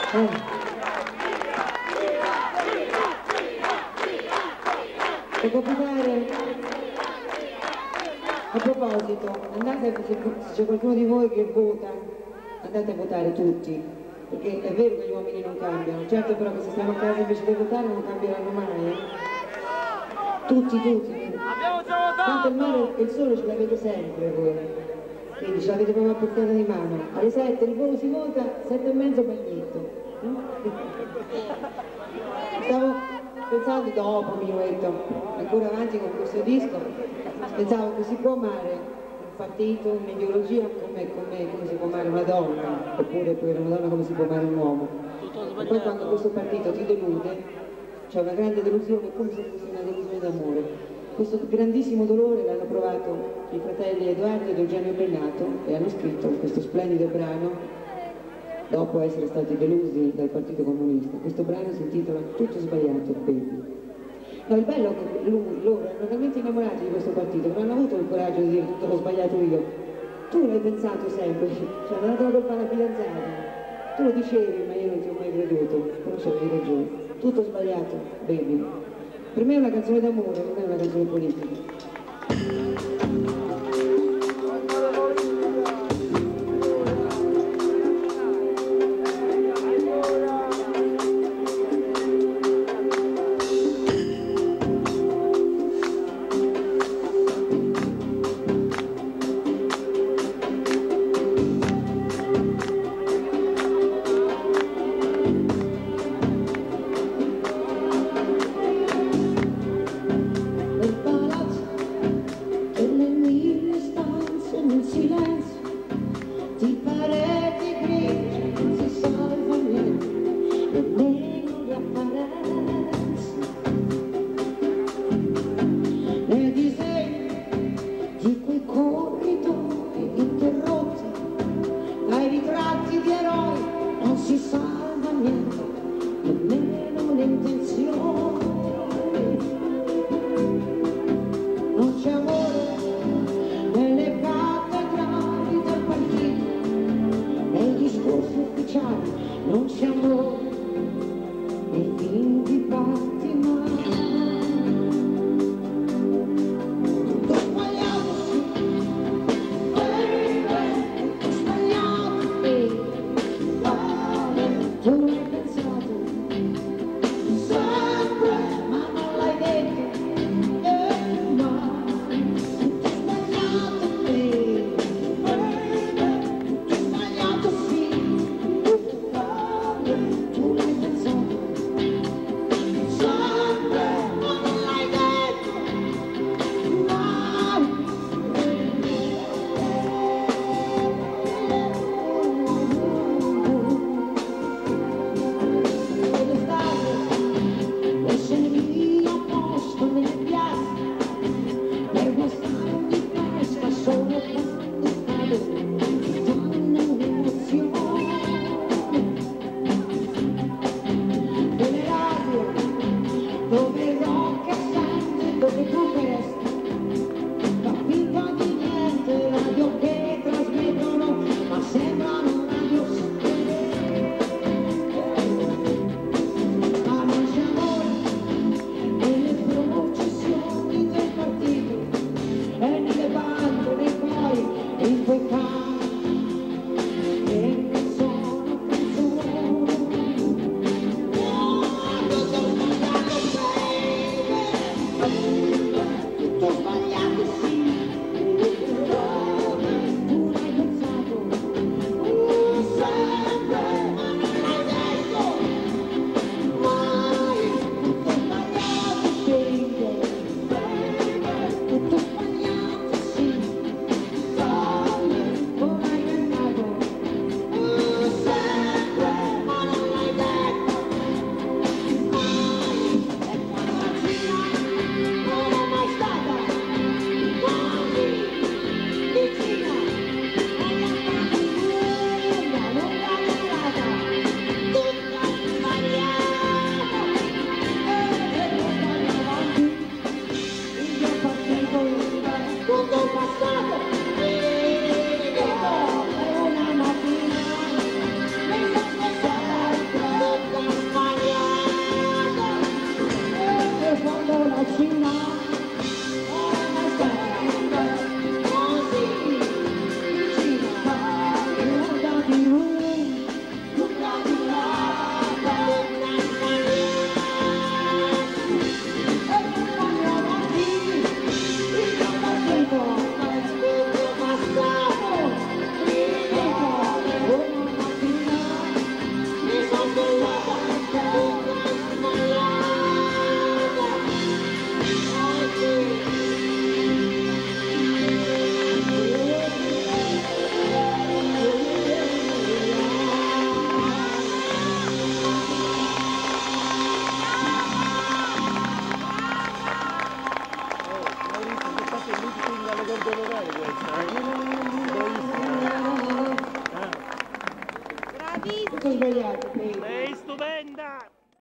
Devo capitare, a proposito, andate, se c'è qualcuno di voi che vota, andate a votare tutti, perché è vero che gli uomini non cambiano, certo, però che se stiamo a casa invece di votare non cambieranno mai, tutti. Tanto il mare e il sole ce l'avete sempre voi, quindi ce l'avete proprio a portata di mano. Alle 7 il volo si vota, 7 e mezzo bagnetto. Stavo pensando dopo, minuetto, ancora avanti con questo disco, pensavo che si può amare un partito, un'ideologia come si può amare una donna, oppure per una donna come si può amare un uomo. E poi quando questo partito ti delude, c'è una grande delusione, come se fosse una delusione d'amore. Questo grandissimo dolore l'hanno provato i fratelli Edoardo ed Eugenio Bennato e hanno scritto questo splendido brano dopo essere stati delusi dal Partito Comunista. Questo brano si intitola Tutto sbagliato, baby. No, il bello è che loro erano talmente innamorati di questo partito che non hanno avuto il coraggio di dire tutto l'ho sbagliato io. Tu l'hai pensato sempre, cioè hanno dato la colpa alla fidanzata. Tu lo dicevi, ma io non ti ho mai creduto, però c'avevi ragione. Tutto sbagliato, baby. Per me è una canzone d'amore, non è una canzone politica. musicale questa, Bravissima. Tutto sbagliato, Sei stupenda!